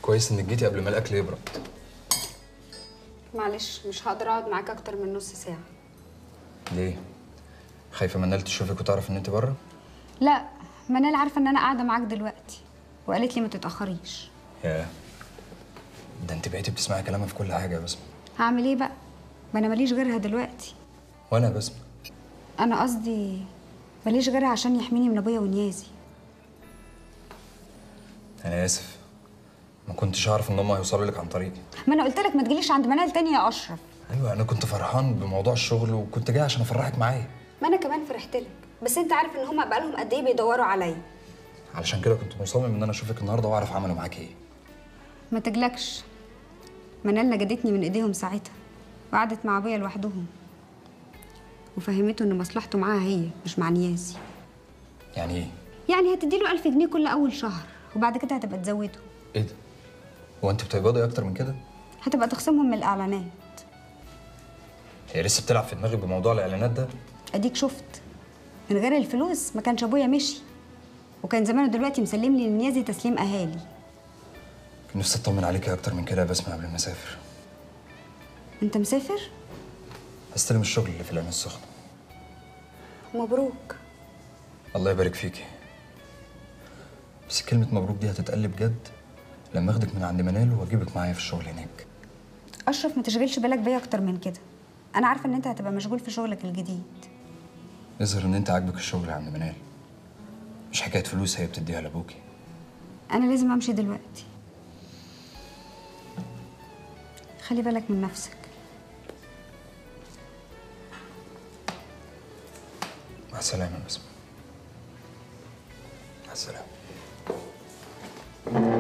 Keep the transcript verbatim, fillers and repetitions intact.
كويس انك جيتي قبل ما الاكل يبرد. معلش مش هقدر اقعد معاك اكتر من نص ساعه. ليه؟ خايفه منال تشوفك وتعرف ان انت بره؟ لا، منال عارفه ان انا قاعده معاك دلوقتي وقالت لي ما تتاخريش. ياه، ده انت بقيتي بتسمعي كلامها في كل حاجه يا بسمه. هعمل ايه بقى؟ ما انا ماليش غيرها دلوقتي. وانا بسمه. انا قصدي ماليش غيرها عشان يحميني من ابويا ونيازي. انا اسف، ما كنتش اعرف ان هم هيوصلوا لك عن طريقي. ما انا قلت لك ما تجيليش عند منال تاني يا اشرف. ايوه، انا كنت فرحان بموضوع الشغل وكنت جاي عشان افرحك معايا. ما انا كمان فرحت لك، بس انت عارف ان هما بقالهم قد ايه بيدوروا عليا. علشان كده كنت مصمم ان انا اشوفك النهارده واعرف عملوا معاك ايه. ما تجلكش، منال نجدتني من ايديهم ساعتها وقعدت مع ابويا لوحدهم وفهمته ان مصلحته معاها هي مش مع نيازي. يعني ايه؟ يعني هتديله ألف جنيه كل اول شهر وبعد كده هتبقى تزوده. ايه ده؟ هو انت بتقبضي اكتر من كده؟ هتبقى تخصمهم من الاعلانات. هي لسه بتلعب في دماغي بموضوع الاعلانات ده؟ اديك شفت، من غير الفلوس ما كانش ابويا مشي وكان زمانه دلوقتي مسلم لي لنيازي تسليم اهالي. كان نفسي اطمن عليكي اكتر من كده يا بسمه قبل ما اسافر. انت مسافر؟ هستلم الشغل اللي في العين السخنه. مبروك. الله يبارك فيكي. بس كلمه مبروك دي هتتقل بجد لما اخدك من عند منال واجيبك معايا في الشغل هناك. اشرف ما تشغلش بالك بيا اكتر من كده، انا عارفه ان انت هتبقى مشغول في شغلك الجديد. يظهر ان انت عاجبك الشغل عند منال، مش حكايه فلوس هي بتديها لابوكي. انا لازم امشي دلوقتي، خلي بالك من نفسك. مع السلامه يا بسمه. مع السلامه.